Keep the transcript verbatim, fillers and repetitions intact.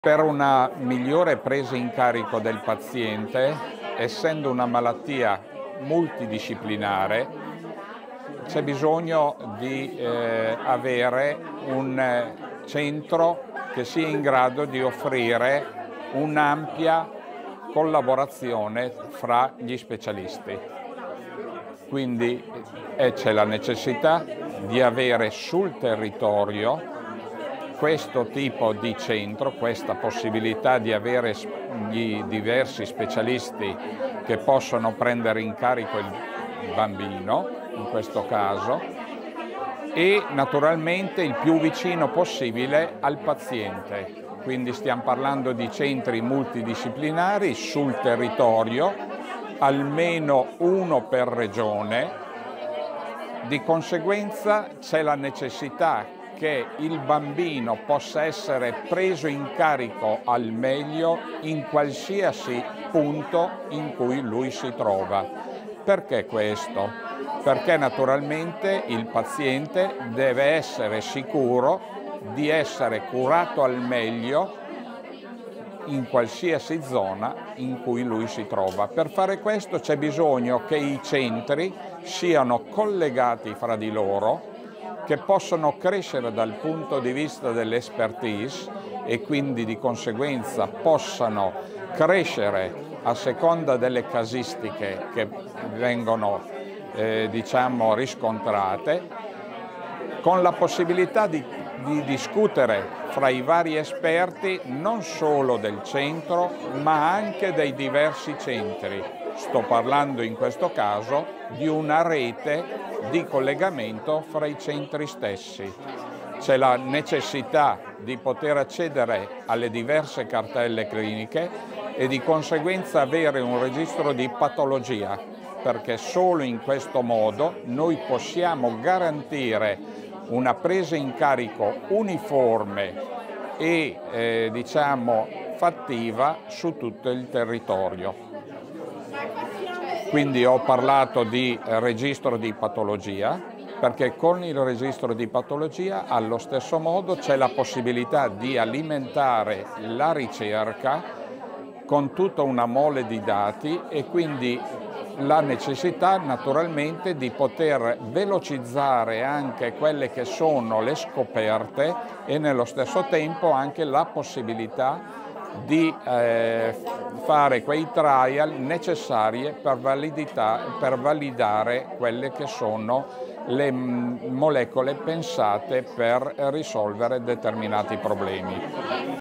Per una migliore presa in carico del paziente, essendo una malattia multidisciplinare, c'è bisogno di eh, avere un eh, centro che sia in grado di offrire un'ampia collaborazione fra gli specialisti. Quindi eh, c'è la necessità di avere sul territorio questo tipo di centro, questa possibilità di avere gli diversi specialisti che possono prendere in carico il bambino, in questo caso, e naturalmente il più vicino possibile al paziente. Quindi stiamo parlando di centri multidisciplinari sul territorio, almeno uno per regione. Di conseguenza c'è la necessità che il bambino possa essere preso in carico al meglio in qualsiasi punto in cui lui si trova. Perché questo? Perché naturalmente il paziente deve essere sicuro di essere curato al meglio in qualsiasi zona in cui lui si trova. Per fare questo c'è bisogno che i centri siano collegati fra di loro, che possono crescere dal punto di vista dell'expertise e quindi di conseguenza possano crescere a seconda delle casistiche che vengono eh, diciamo riscontrate, con la possibilità di, di discutere fra i vari esperti non solo del centro ma anche dei diversi centri. Sto parlando in questo caso di una rete di collegamento fra i centri stessi. C'è la necessità di poter accedere alle diverse cartelle cliniche e di conseguenza avere un registro di patologia, perché solo in questo modo noi possiamo garantire una presa in carico uniforme e eh, diciamo fattiva su tutto il territorio. Quindi ho parlato di registro di patologia, perché con il registro di patologia allo stesso modo c'è la possibilità di alimentare la ricerca con tutta una mole di dati e quindi la necessità naturalmente di poter velocizzare anche quelle che sono le scoperte e nello stesso tempo anche la possibilità di eh, fare quei trial necessari per, per validare quelle che sono le molecole pensate per risolvere determinati problemi.